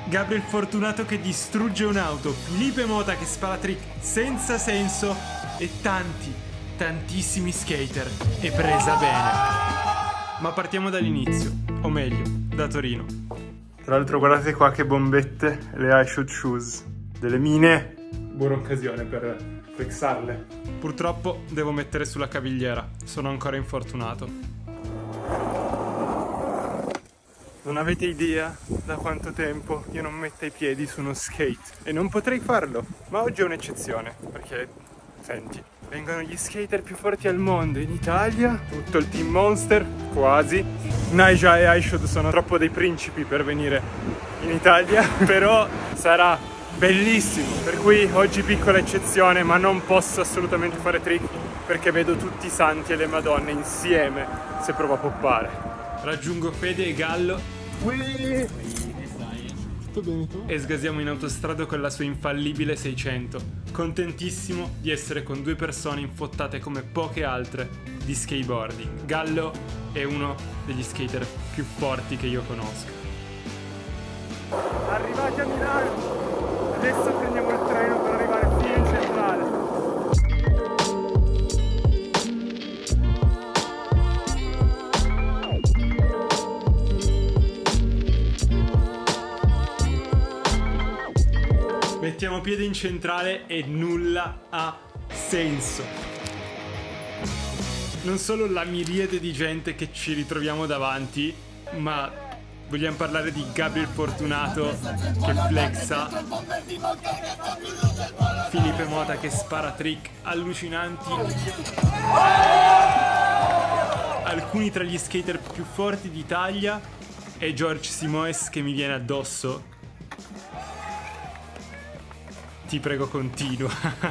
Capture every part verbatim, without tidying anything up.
Gabriel Fortunato che distrugge un'auto, Felipe Mota che spara trick senza senso e tanti, tantissimi skater. E presa bene. Ma partiamo dall'inizio, o meglio, da Torino. Tra l'altro guardate qua che bombette, le iShot Shoes, delle mine. Buona occasione per flexarle. Purtroppo devo mettere sulla cavigliera, sono ancora infortunato. Non avete idea da quanto tempo io non metta i piedi su uno skate e non potrei farlo, ma oggi è un'eccezione perché, senti, vengono gli skater più forti al mondo in Italia, tutto il team Monster, quasi. Nyjah e iShot sono troppo dei principi per venire in Italia, però sarà bellissimo, per cui oggi piccola eccezione, ma non posso assolutamente fare trick perché vedo tutti i santi e le madonne insieme se provo a poppare. Raggiungo Fede e Gallo. Uì. Tutto bene tu? E sgasiamo in autostrada con la sua infallibile seicento. Contentissimo di essere con due persone infottate come poche altre di skateboarding. Gallo è uno degli skater più forti che io conosco. Arrivati a Milano, adesso prendiamo il treno per arrivare fino in centrale. Mettiamo piede in centrale e nulla ha senso. Non solo la miriade di gente che ci ritroviamo davanti, ma vogliamo parlare di Gabriel Fortunato che flexa, Felipe Mota che spara trick allucinanti, alcuni tra gli skater più forti d'Italia e George Simoes che mi viene addosso. Ti prego, continua.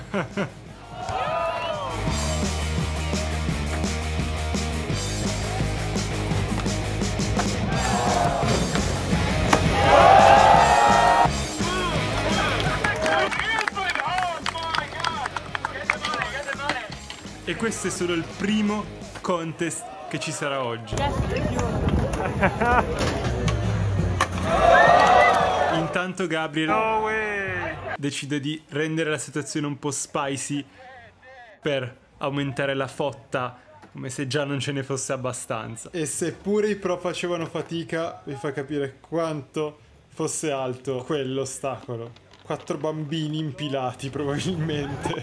E questo è solo il primo contest che ci sarà oggi. Intanto Gabriel no decide di rendere la situazione un po' spicy per aumentare la fotta, come se già non ce ne fosse abbastanza. E seppure i pro facevano fatica, vi fa capire quanto fosse alto quell'ostacolo. Quattro bambini impilati probabilmente.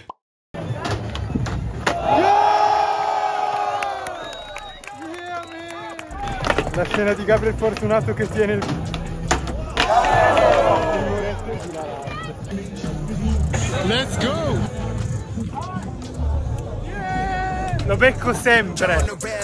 La scena di Gabriel Fortunato che tiene il... Let's go! Lo becco sempre!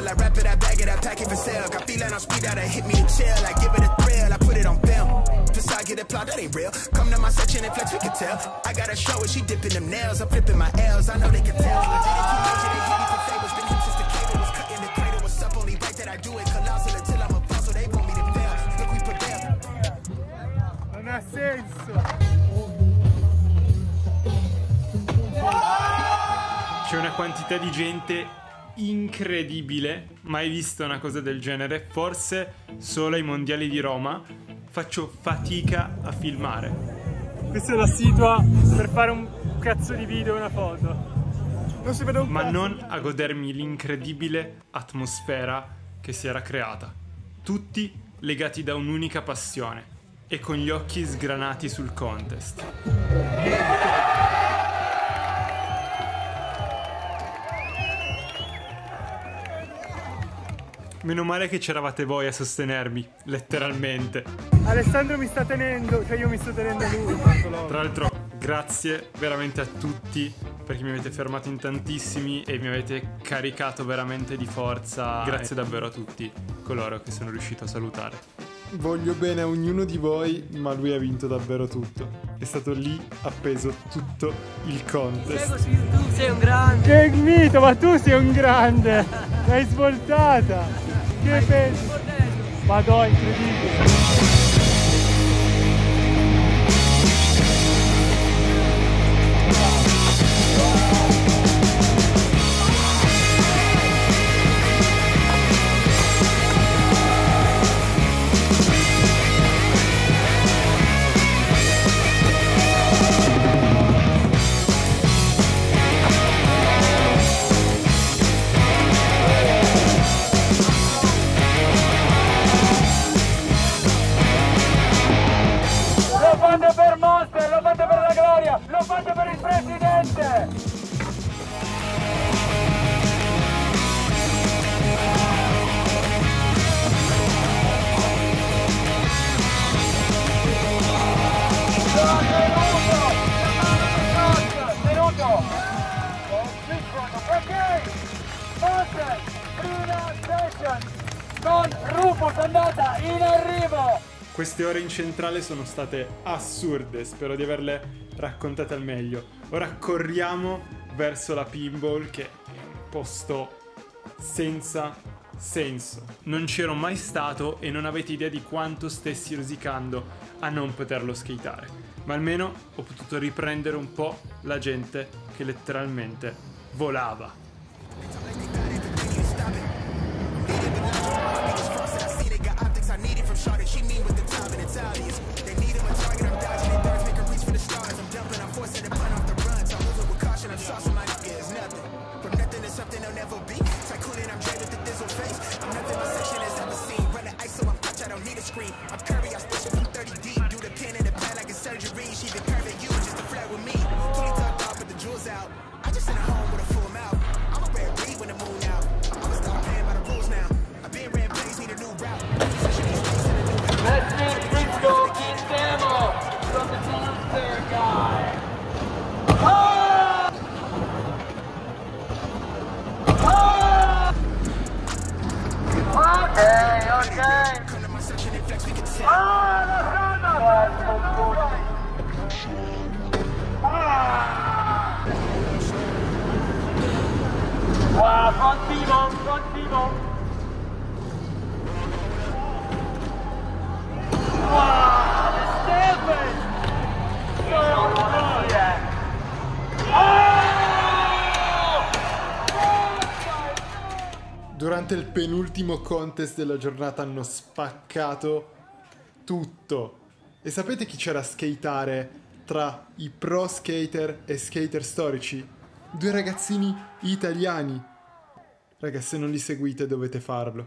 Non ha senso! C'è una quantità di gente incredibile, mai vista una cosa del genere, forse solo ai mondiali di Roma. Faccio fatica a filmare. Questa è la situa per fare un cazzo di video e una foto. Non si vede un Ma cazzo. Non a godermi l'incredibile atmosfera che si era creata. Tutti legati da un'unica passione e con gli occhi sgranati sul contest. Meno male che c'eravate voi a sostenermi, letteralmente. Alessandro mi sta tenendo, cioè io mi sto tenendo lui. Tra l'altro, grazie veramente a tutti, perché mi avete fermato in tantissimi e mi avete caricato veramente di forza. Grazie davvero a tutti coloro che sono riuscito a salutare. Voglio bene a ognuno di voi, ma lui ha vinto davvero tutto. È stato lì appeso tutto il contest. Tu sei un grande. Che mito, ma tu sei un grande. L'hai svoltata. Che pensi? Madonna, incredibile. fate per Monster, lo fate per la gloria, lo fate per il presidente! Con Rufus andata in arrivo. Queste ore in centrale sono state assurde, spero di averle raccontate al meglio. Ora corriamo verso la pinball, che è un posto senza senso. Non c'ero mai stato e non avete idea di quanto stessi rosicando a non poterlo skateare, ma almeno ho potuto riprendere un po' la gente che letteralmente volava. Wow, front vivo, front vivo. Wow, the Stephen. So good. Oh! Durante il penultimo contest della giornata hanno spaccato tutto. E sapete chi c'era a skateare tra i pro skater e skater storici? Due ragazzini italiani. Raga, se non li seguite dovete farlo.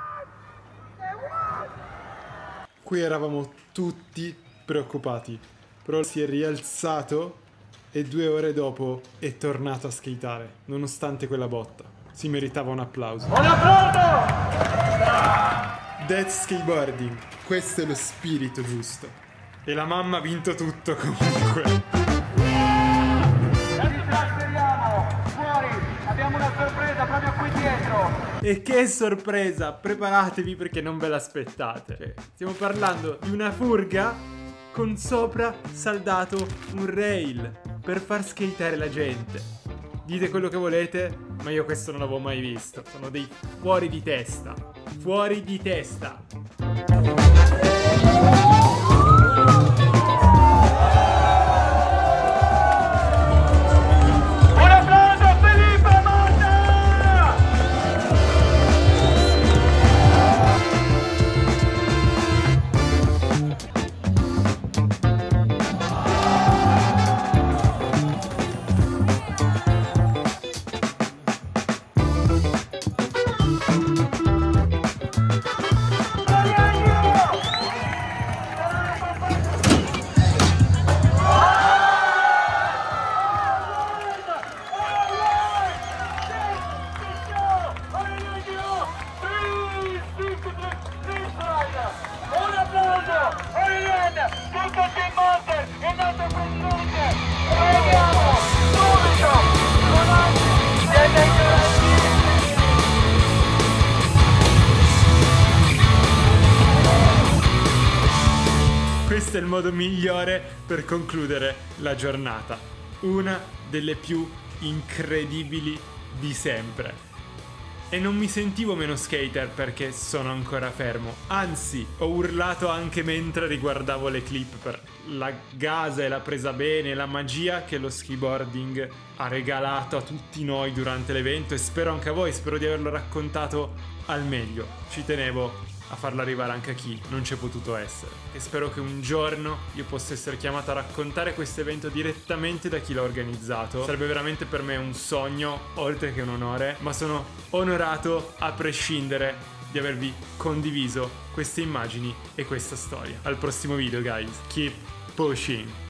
Qui eravamo tutti preoccupati, però si è rialzato e due ore dopo è tornato a skateare, nonostante quella botta. Si meritava un applauso. Un applauso! That's skateboarding. Questo è lo spirito giusto. E la mamma ha vinto tutto comunque. Abbiamo una sorpresa proprio qui dietro. E che sorpresa! Preparatevi perché non ve l'aspettate. Cioè, stiamo parlando di una furga con sopra saldato un rail per far skateare la gente. Dite quello che volete, ma io questo non l'avevo mai visto. Sono dei fuori di testa. Fuori di testa. Questo è il modo migliore per concludere la giornata. Una delle più incredibili di sempre. E non mi sentivo meno skater perché sono ancora fermo. Anzi, ho urlato anche mentre riguardavo le clip per la gasa e la presa bene, la magia che lo skiboarding ha regalato a tutti noi durante l'evento, e spero anche a voi, spero di averlo raccontato al meglio. Ci tenevo a farlo arrivare anche a chi non c'è potuto essere, e spero che un giorno io possa essere chiamato a raccontare questo evento direttamente da chi l'ha organizzato. Sarebbe veramente per me un sogno, oltre che un onore, ma sono onorato a prescindere di avervi condiviso queste immagini e questa storia. Al prossimo video, guys. Keep pushing.